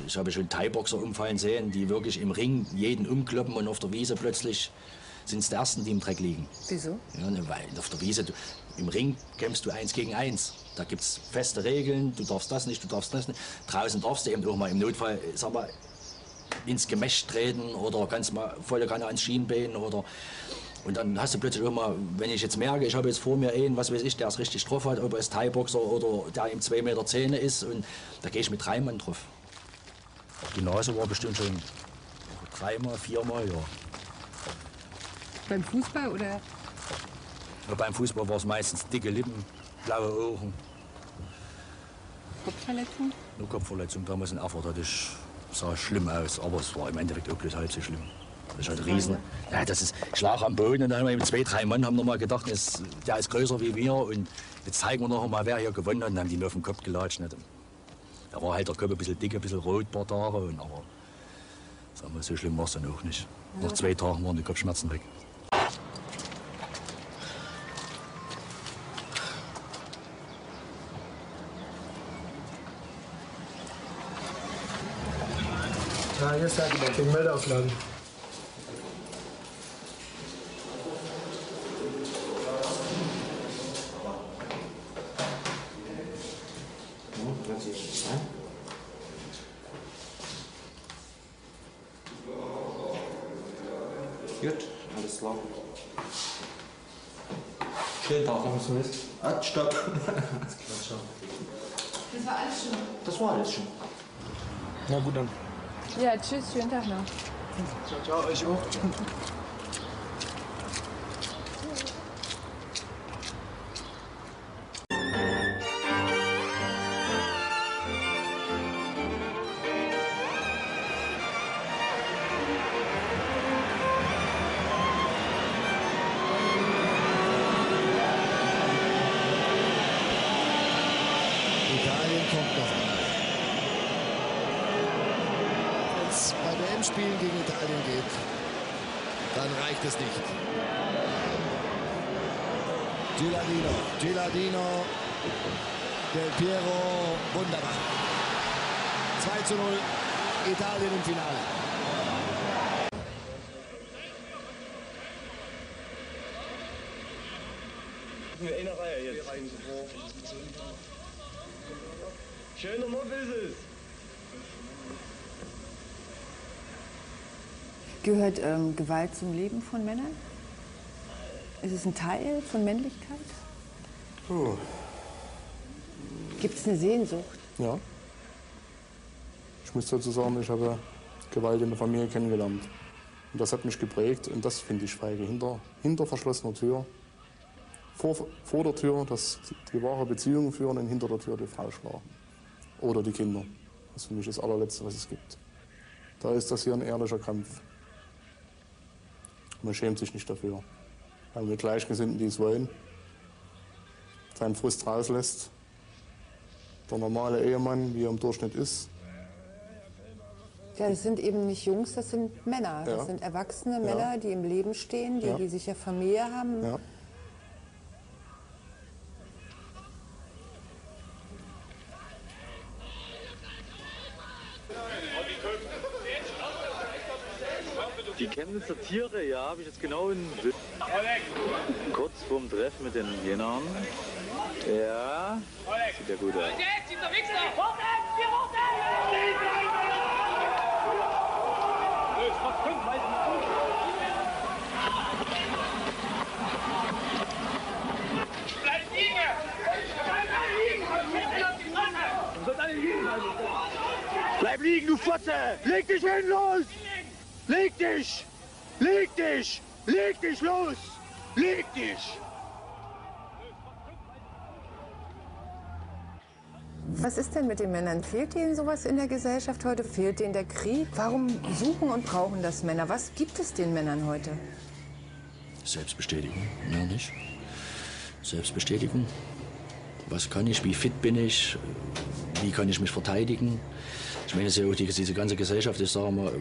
Ich habe schon Thai-Boxer umfallen sehen, die wirklich im Ring jeden umkloppen und auf der Wiese plötzlich sind es die Ersten, die im Dreck liegen. Wieso? Ja, ne, weil auf der Wiese, im Ring kämpfst du 1 gegen 1. Da gibt es feste Regeln, du darfst das nicht, du darfst das nicht. Draußen darfst du eben auch mal im Notfall, sag mal, ins Gemächt treten oder kannst mal volle Kanne ans Schienbein oder... Und dann hast du plötzlich auch mal, wenn ich jetzt merke, ich habe jetzt vor mir einen, was weiß ich, der es richtig drauf hat, ob er ist Thai-Boxer oder der im 2,10 Meter ist, und da gehe ich mit 3 Mann drauf. Die Nase war bestimmt schon 3-mal, 4-mal, ja. Beim Fußball oder? Ja, beim Fußball war es meistens dicke Lippen, blaue Augen. Kopfverletzung? Nur Kopfverletzung, damals in Erfurt sah schlimm aus, aber es war im Endeffekt auch bloß halb so schlimm. Das ist halt riesen. Ja, das ist Schlag am Boden und dann haben wir 2, 3 Mann haben noch mal gedacht, der ist größer wie wir und jetzt zeigen wir noch mal, wer hier gewonnen hat, und haben die mir auf den Kopf gelatscht. Da war halt der Kopf ein bisschen dick, ein bisschen rot, ein paar Tage, aber sagen wir, so schlimm war es dann auch nicht. Nach 2 Tagen waren die Kopfschmerzen weg. Ja, hier ist der gegen Meldeauflagen. Gut, alles klar. Schönen Tag. Ah, stopp. Das war alles schon. Das war alles schon. Na gut, dann. Ja, tschüss, schönen Tag noch. Ciao, ciao, euch auch. Italien kommt noch einmal. Wenn es bei WM-Spielen gegen Italien geht, dann reicht es nicht. Gilardino, Del Piero, wunderbar. 2:0, Italien im Finale. In der Reihe jetzt. Schöner Mob ist es. Gehört Gewalt zum Leben von Männern? Ist es ein Teil von Männlichkeit? Oh. Gibt es eine Sehnsucht? Ja. Ich muss dazu sagen, ich habe Gewalt in der Familie kennengelernt. Und das hat mich geprägt und das finde ich feige. Hinter verschlossener Tür, vor der Tür, dass die wahre Beziehung führen und hinter der Tür die Frau schlagen. Oder die Kinder. Das ist für mich das allerletzte, was es gibt. Da ist das hier ein ehrlicher Kampf. Man schämt sich nicht dafür. Weil wir Gleichgesinnten, die es wollen, seinen Frust rauslässt. Der normale Ehemann, wie er im Durchschnitt ist. Ja, das sind eben nicht Jungs, das sind Männer. Das Ja. sind erwachsene Männer, die im Leben stehen, die sicher Familie haben. Ja. Die Chemnitzer Tiere, ja, habe ich jetzt genau in kurz vorm Treffen mit den Jenern. Ja, sieht ja gut aus. Bleib liegen, du Fotze! Leg dich hin, los! Leg dich! Leg dich! Leg dich, los! Leg dich! Was ist denn mit den Männern? Fehlt ihnen sowas in der Gesellschaft heute? Fehlt ihnen der Krieg? Warum suchen und brauchen das Männer? Was gibt es den Männern heute? Selbstbestätigung, mehr nicht. Selbstbestätigung. Was kann ich, wie fit bin ich, wie kann ich mich verteidigen? Ich meine, das ist ja auch diese ganze Gesellschaft ist, sagen wir mal,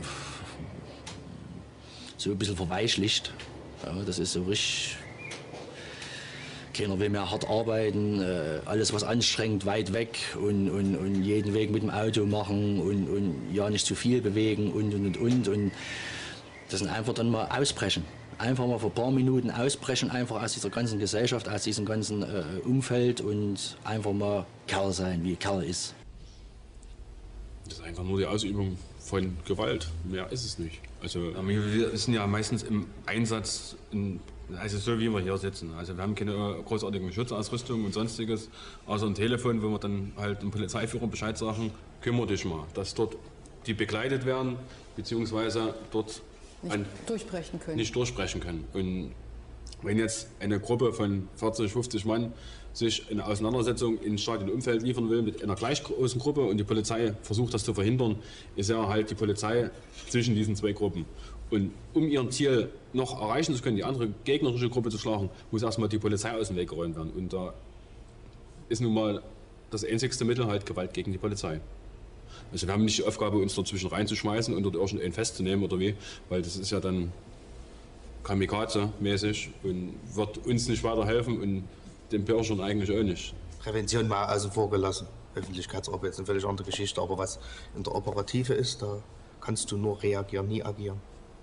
so ein bisschen verweichlicht. Ja, das ist so richtig Keiner will mehr hart arbeiten, alles was anstrengend, weit weg und jeden Weg mit dem Auto machen und ja nicht zu viel bewegen und das sind einfach dann mal ausbrechen. Einfach mal für ein paar Minuten ausbrechen, einfach aus dieser ganzen Gesellschaft, aus diesem ganzen Umfeld und einfach mal Kerl sein, wie Kerl ist. Das ist einfach nur die Ausübung von Gewalt, mehr ist es nicht. Also wir sind ja meistens im Einsatz, also so wie wir hier sitzen. Also wir haben keine großartigen Schutzausrüstung und sonstiges, außer ein Telefon, wo wir dann halt dem Polizeiführer Bescheid sagen, kümmere dich mal, dass dort die begleitet werden, beziehungsweise dort nicht durchbrechen können. Und wenn jetzt eine Gruppe von 40, 50 Mann sich eine Auseinandersetzung ins Stadionumfeld liefern will mit einer gleich großen Gruppe und die Polizei versucht das zu verhindern, ist ja halt die Polizei zwischen diesen zwei Gruppen. Und um ihren Ziel noch erreichen zu können, die andere gegnerische Gruppe zu schlagen, muss erstmal die Polizei aus dem Weg geräumt werden. Und da ist nun mal das einzigste Mittel halt Gewalt gegen die Polizei. Also wir haben nicht die Aufgabe, uns dazwischen reinzuschmeißen und dort irgendeinen festzunehmen oder wie, weil das ist ja dann Kamikaze-mäßig und wird uns nicht weiterhelfen und den Bürgern eigentlich auch nicht. Prävention mal außen vor gelassen. Öffentlichkeitsarbeit ist eine völlig andere Geschichte, aber was in der Operative ist, da kannst du nur reagieren, nie agieren.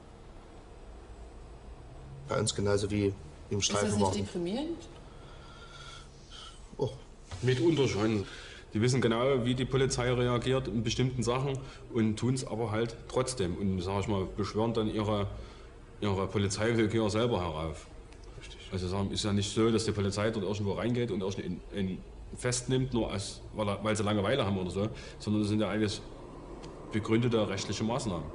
Bei uns genauso wie im Streifenwagen. Ist das nicht deprimierend? Oh. Mitunter schon. Die wissen genau, wie die Polizei reagiert in bestimmten Sachen und tun es aber halt trotzdem. Und, sag ich mal, beschwören dann ihre Polizeiwillkür selber herauf. Richtig. Also ist ja nicht so, dass die Polizei dort irgendwo reingeht und irgendeinen festnimmt, nur weil sie Langeweile haben oder so, sondern das sind ja eigentlich begründete rechtliche Maßnahmen.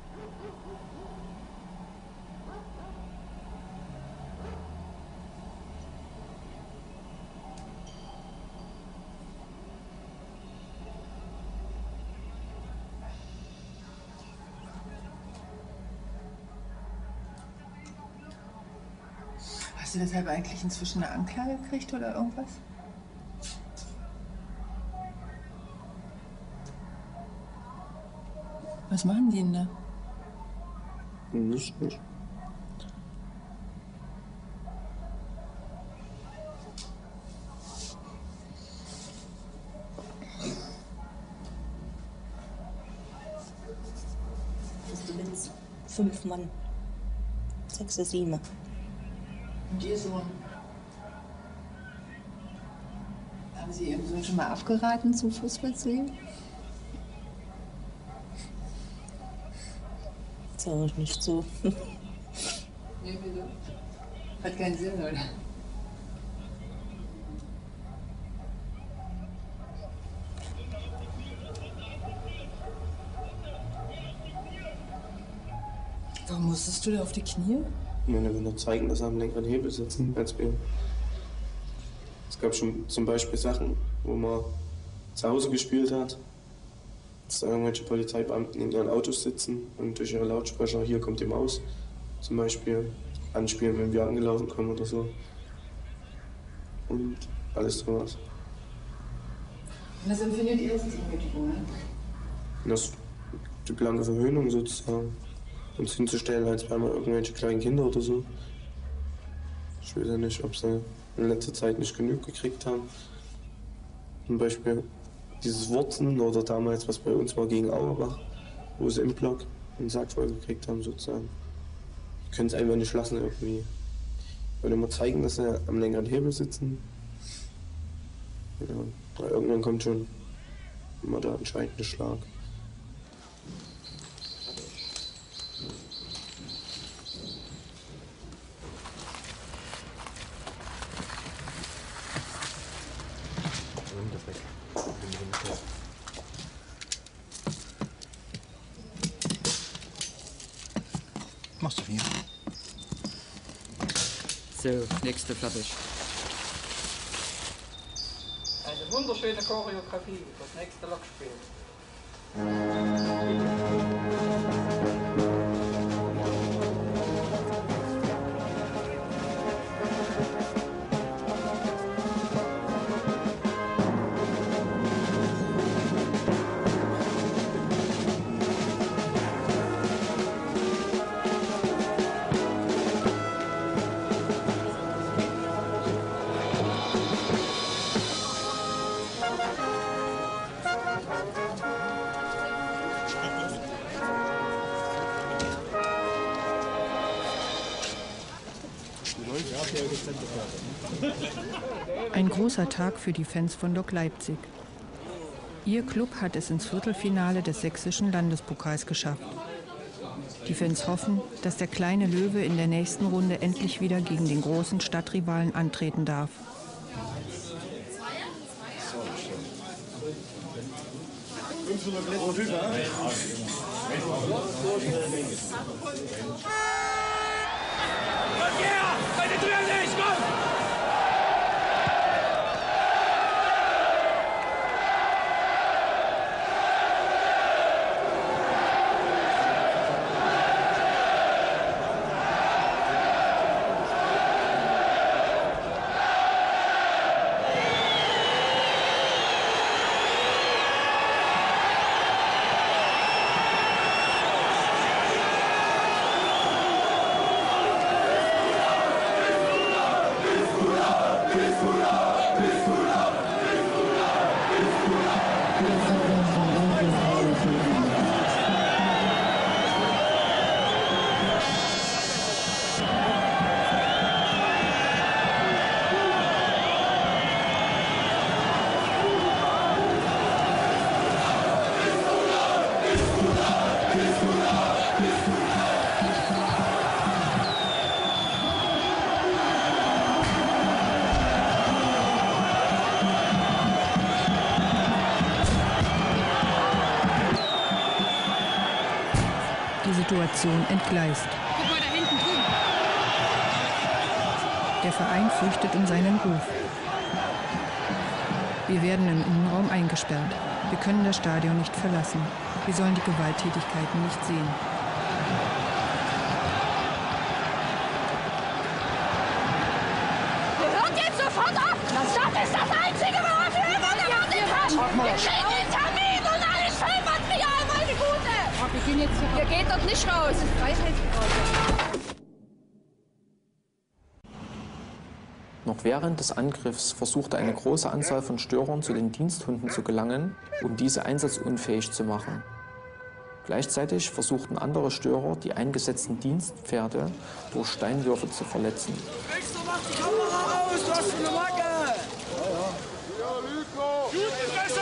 Hast du deshalb eigentlich inzwischen eine Anklage gekriegt oder irgendwas? Was machen die denn da? Nicht. Du willst 5 Mann, 6, 7. Und Ihr Sohn? Haben Sie Ihrem Sohn schon mal abgeraten zum Fußballspielen? Sag ich nicht so. Nee, wieso? Hat keinen Sinn, oder? Warum musstest du da auf die Knie? Meine Kinder zeigen, dass sie am längeren Hebel sitzen als wir. Es gab schon zum Beispiel Sachen, wo man zu Hause gespielt hat, dass da irgendwelche Polizeibeamten in ihren Autos sitzen und durch ihre Lautsprecher, hier kommt die Maus, zum Beispiel anspielen, wenn wir angelaufen kommen oder so. Und alles sowas. Und das empfindet ihr als Demütigung, ne? Das ist die blanke Verhöhnung sozusagen. Uns hinzustellen, als wären wir irgendwelche kleinen Kinder oder so. Ich weiß ja nicht, ob sie in letzter Zeit nicht genug gekriegt haben. Zum Beispiel dieses Wurzen oder damals, was bei uns war gegen Auerbach, wo sie im Block einen Sack voll gekriegt haben sozusagen. Die können es einfach nicht lassen irgendwie. Wollen immer zeigen, dass sie am längeren Hebel sitzen. Ja, irgendwann kommt schon immer der entscheidende Schlag. Machst du viel. So, nächste fertig. Eine wunderschöne Choreografie, das nächste Lokspiel. Ein großer Tag für die Fans von Lok Leipzig. Ihr Club hat es ins Viertelfinale des sächsischen Landespokals geschafft. Die Fans hoffen, dass der kleine Löwe in der nächsten Runde endlich wieder gegen den großen Stadtrivalen antreten darf. Situation entgleist. Guck mal da hinten drüben. Der Verein fürchtet um seinen Ruf. Wir werden im Innenraum eingesperrt. Wir können das Stadion nicht verlassen. Wir sollen die Gewalttätigkeiten nicht sehen. Hört jetzt sofort auf! Das ist das Einzige, worauf wir immer gewartet haben! Wir kriegen den Termin und alles Filmmaterial, meine Gute! Ihr geht dort nicht raus! Noch während des Angriffs versuchte eine große Anzahl von Störern zu den Diensthunden zu gelangen, um diese einsatzunfähig zu machen. Gleichzeitig versuchten andere Störer, die eingesetzten Dienstpferde durch Steinwürfe zu verletzen. Richter, mach die Kamera aus, du hast eine Macke! Ja, Lüko! Gute Fresse!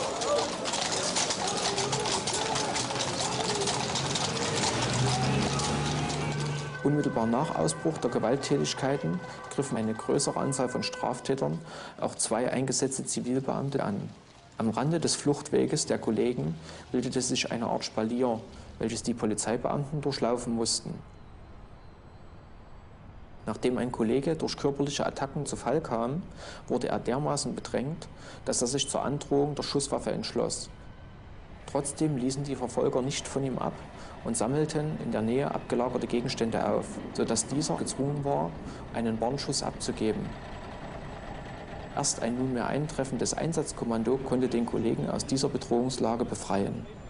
Unmittelbar nach Ausbruch der Gewalttätigkeiten griffen eine größere Anzahl von Straftätern auch 2 eingesetzte Zivilbeamte an. Am Rande des Fluchtweges der Kollegen bildete sich eine Art Spalier, welches die Polizeibeamten durchlaufen mussten. Nachdem ein Kollege durch körperliche Attacken zu Fall kam, wurde er dermaßen bedrängt, dass er sich zur Androhung der Schusswaffe entschloss. Trotzdem ließen die Verfolger nicht von ihm ab und sammelten in der Nähe abgelagerte Gegenstände auf, sodass dieser gezwungen war, einen Warnschuss abzugeben. Erst ein nunmehr eintreffendes Einsatzkommando konnte den Kollegen aus dieser Bedrohungslage befreien.